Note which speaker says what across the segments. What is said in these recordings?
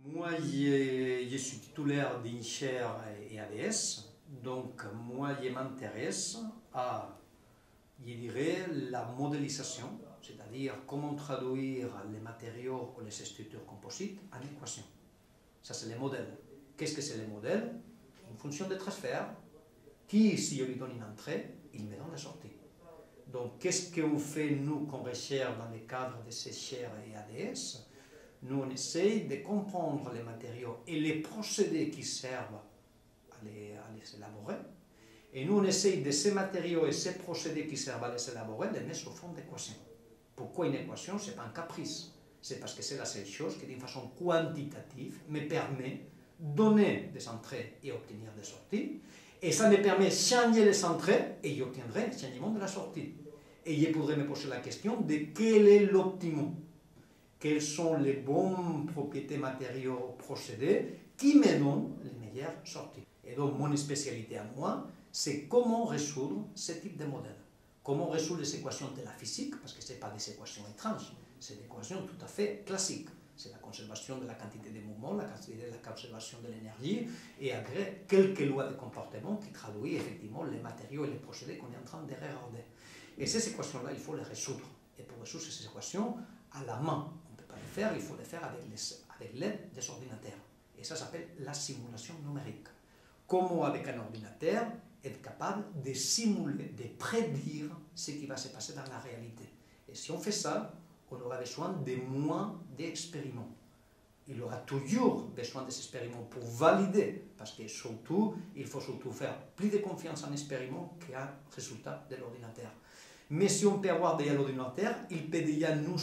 Speaker 1: Moi, je suis titulaire d'INSHER et ADS, donc moi, je m'intéresse à, je dirais, la modélisation, c'est-à-dire comment traduire les matériaux ou les structures composites en équation. Ça, c'est les modèles. Qu'est-ce que c'est les modèles? Une fonction de transfert qui, si je lui donne une entrée, il me donne la sortie. Donc, qu'est-ce qu'on fait, nous, comme recherche dans le cadre de ces INSHER et ADS? Nous, on essaye de comprendre les matériaux et les procédés qui servent à les élaborer. Et nous, on essaye de ces matériaux et ces procédés qui servent à les élaborer, de les mettre sous forme d'équation. Pourquoi une équation? Ce n'est pas un caprice. C'est parce que c'est la seule chose qui, d'une façon quantitative, me permet de donner des entrées et obtenir des sorties. Et ça me permet de changer les entrées et j'obtiendrai le changement de la sortie. Et je pourrais me poser la question de quel est l'optimum. Quelles sont les bonnes propriétés matériaux procédés qui me donnent les meilleures sorties. Et donc, mon spécialité à moi, c'est comment résoudre ce type de modèle. Comment résoudre les équations de la physique, parce que ce n'est pas des équations étranges, c'est des équations tout à fait classiques. C'est la conservation de la quantité de mouvement, la conservation de l'énergie, et après, quelques lois de comportement qui traduisent effectivement les matériaux et les procédés qu'on est en train de regarder. Et ces équations-là, il faut les résoudre. Et pour résoudre ces équations, à la main, on ne peut pas les faire, il faut les faire avec l'aide des ordinateurs. Et ça s'appelle la simulation numérique. Comment, avec un ordinateur, être capable de simuler, de prédire ce qui va se passer dans la réalité. Et si on fait ça, on aura besoin de moins d'expériments. Il aura toujours besoin des expériments pour valider, parce que surtout, il faut surtout faire plus de confiance en expériment qu'un résultat de l'ordinateur. Mais si on peut avoir déjà l'ordinateur, il peut déjà nous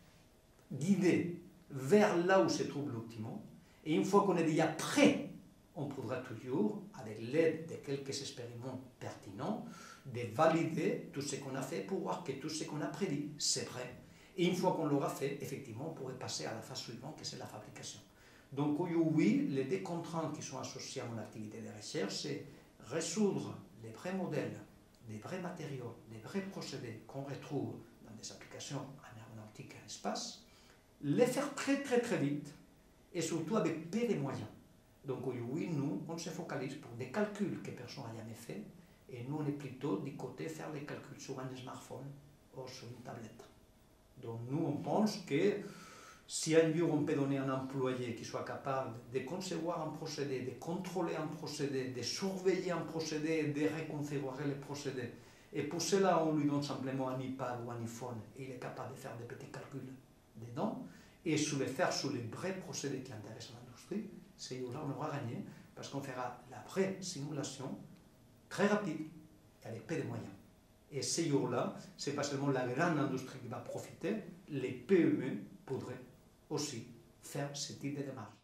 Speaker 1: guider vers là où se trouve l'optimum. Et une fois qu'on est déjà prêt, on pourra toujours, avec l'aide de quelques expériments pertinents, de valider tout ce qu'on a fait pour voir que tout ce qu'on a prédit, c'est vrai. Et une fois qu'on l'aura fait, effectivement, on pourrait passer à la phase suivante, qui c'est la fabrication. Donc oui, les deux contraintes qui sont associées à mon activité de recherche, c'est résoudre les vrais modèles, les vrais matériaux, les vrais procédés qu'on retrouve dans des applications en aéronautique et en espace, les faire très vite, et surtout avec peu de moyens. Donc oui, nous, on se focalise pour des calculs que personne n'a jamais fait, et nous, on est plutôt du côté faire les calculs sur un smartphone ou sur une tablette. Donc nous, on pense que si un jour on peut donner un employé qui soit capable de concevoir un procédé, de contrôler un procédé, de surveiller un procédé, de reconfigurer les procédés, et pour cela, on lui donne simplement un iPad ou un iPhone, et il est capable de faire des petits calculs dedans, et le faire sur les vrais procédés qui intéressent l'industrie, c'est là on aura gagné, parce qu'on fera la vraie simulation très rapide et avec peu de moyens. Et ces jours-là, ce n'est pas seulement la grande industrie qui va profiter, les PME pourraient aussi faire ce type de démarche.